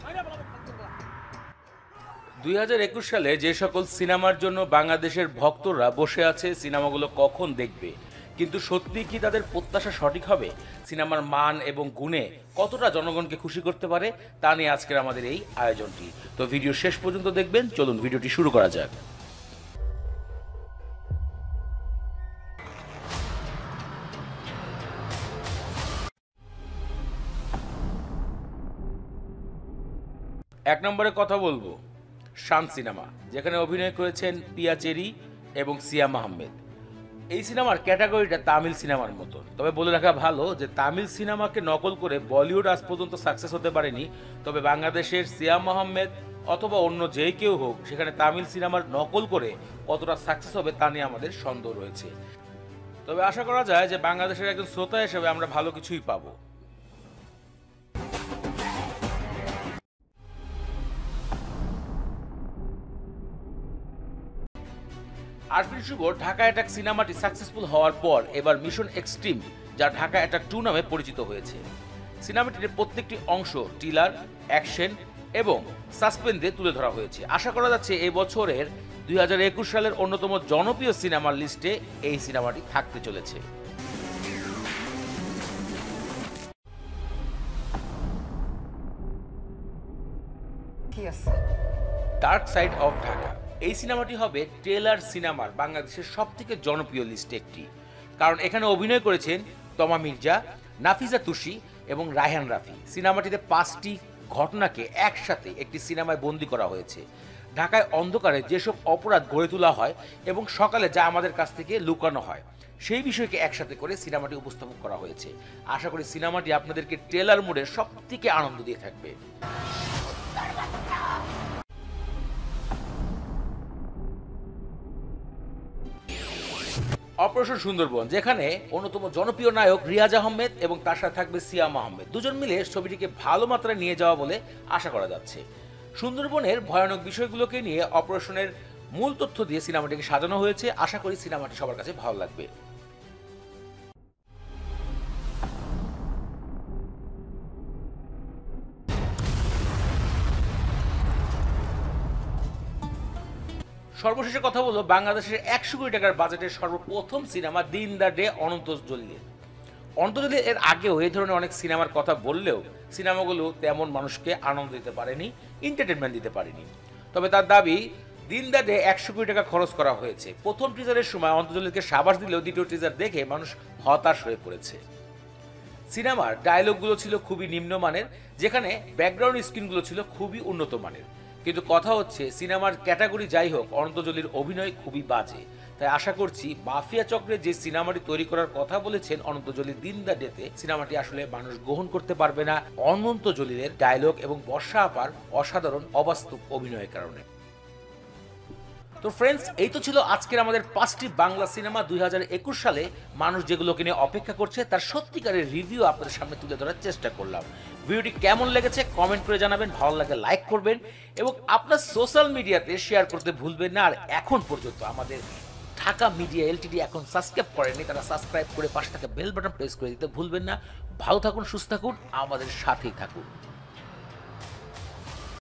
2021 সালে যে সকল সিনেমার জন্য বাংলাদেশের ভক্তরা বসে আছে সিনেমাগুলো কখন দেখবে, কিন্তু সত্যি কি তাদের প্রত্যাশা সঠিক হবে? সিনেমার মান এবং গুণে কতটা জনগণকে খুশি করতে পারে তা নিয়ে আজকের আমাদের এই আয়োজনটি। তো ভিডিও শেষ পর্যন্ত দেখবেন। চলুন ভিডিওটি শুরু করা যাক। এক নম্বরে কথা বলবো শান সিনেমা, যেখানে অভিনয় করেছেন পিয়া চেরি এবং সিয়াম আহমেদ। এই সিনেমার ক্যাটাগরিটা তামিল সিনেমার মতন, তবে বলে রাখা ভালো যে তামিল সিনেমাকে নকল করে বলিউড আজ পর্যন্ত সাকসেস হতে পারেনি। তবে বাংলাদেশের সিয়াম আহমেদ অথবা অন্য যে কেউ হোক, সেখানে তামিল সিনেমার নকল করে কতটা সাকসেস হবে তা নিয়ে আমাদের সন্দেহ রয়েছে। তবে আশা করা যায় যে বাংলাদেশের একজন শ্রোতা হিসেবে আমরা ভালো কিছুই পাবো। আরফিন শুভ ঢাকা অ্যাটাক সিনেমাটি সাকসেসফুল হওয়ার পর এবার মিশন এক্সট্রিম, যা ঢাকা অ্যাটাক 2 নামে পরিচিত হয়েছে। সিনেমাটির প্রত্যেকটি অংশ টিলার, অ্যাকশন এবং সাসপেন্স দিয়ে তুলে ধরা হয়েছে। আশা করা যাচ্ছে এই বছরের 2021 সালের অন্যতম জনপ্রিয় সিনেমার লিস্টে এই সিনেমাটি থাকতে চলেছে। ডার্ক সাইড অফ ঢাকা, এই সিনেমাটি হবে ট্রেলার সিনেমার বাংলাদেশের সবথেকে জনপ্রিয় লিস্টে একটি, কারণ এখানে অভিনয় করেছেন তমা মির্জা, নাফিজা তুষি এবং রায়হান রাফি। সিনেমাটিতে 5টি ঘটনাকে একসাথে একটি সিনেমায় বন্দী করা হয়েছে। ঢাকায় অন্ধকারে যেসব অপরাধ গড়ে তোলা হয় এবং সকালে যা আমাদের কাছ থেকে লুকানো হয়, সেই বিষয়কে একসাথে করে সিনেমাটি উপস্থাপন করা হয়েছে। আশা করি সিনেমাটি আপনাদেরকে ট্রেলার মোডে সবথেকে আনন্দ দিয়ে থাকবে। অপারেশন সুন্দরবন, যেখানে অন্যতম জনপ্রিয় নায়ক রিয়াজ আহমেদ এবং তার সাথে থাকবে সিয়াম আহমেদ, দুজন মিলে ছবিটিকে ভালো মাত্রায় নিয়ে যাওয়া বলে আশা করা যাচ্ছে। সুন্দরবনের ভয়ানক বিষয়গুলোকে নিয়ে অপারেশনের মূল তথ্য দিয়ে সিনেমাটিকে সাজানো হয়েছে। আশা করি সিনেমাটি সবার কাছে ভালো লাগবে। সর্বশেষে কথা বলবো বাংলাদেশের 100 কোটি টাকার বাজেটের সর্বপ্রথম সিনেমা দিন দ্য ডে অনন্ত জলিলের। অনন্ত জলিল এর আগেও এই ধরনের অনেক সিনেমার কথা বললেও সিনেমাগুলো তেমন মানুষকে আনন্দ দিতে পারেনি, এন্টারটেনমেন্ট দিতে পারেনি। তবে তার দাবি দিন দ্য ডে 100 কোটি টাকা খরচ করা হয়েছে। প্রথম টিজারের সময় অনন্ত জলিলকে সাবাস দিলেও দ্বিতীয় টিজার দেখে মানুষ হতাশ হয়ে পড়েছে। সিনেমার ডায়লগগুলো ছিল খুবই নিম্নমানের, যেখানে ব্যাকগ্রাউন্ড স্ক্রিনগুলো ছিল খুবই উন্নত মানের। কিন্তু কথা হচ্ছে সিনেমার ক্যাটাগরি যাই হোক, অনন্ত জলির অভিনয় খুবই বাজে। তাই আশা করছি মাফিয়া চক্রে যে সিনেমাটি তৈরি করার কথা বলেছেন অনন্ত জলিল দিন দ্য ডেতে, সিনেমাটি আসলে মানুষ গ্রহণ করতে পারবে না অনন্ত জলিলের ডায়লগ এবং বর্ষা আপার অসাধারণ অবাস্তব অভিনয়ের কারণে। তো ফ্রেন্ডস, এই তো ছিল আজকের আমাদের 5টি বাংলা সিনেমা 2021 সালে মানুষ যেগুলোকে নিয়ে অপেক্ষা করছে তার সত্যিকারের রিভিউ আপনাদের সামনে তুলে ধরার চেষ্টা করলাম। ভিডিওটি কেমন লেগেছে কমেন্ট করে জানাবেন, ভালো লাগলে লাইক করবেন এবং আপনার সোশ্যাল মিডিয়াতে শেয়ার করতে ভুলবেন না। আর এখন পর্যন্ত আমাদের ঢাকা মিডিয়া এলটিডি এখন সাবস্ক্রাইব করেননি, তারা সাবস্ক্রাইব করে পাশে থাকা বেল বাটন প্রেস করে দিতে ভুলবেন না। ভালো থাকুন, সুস্থ থাকুন, আমাদের সাথেই থাকুন।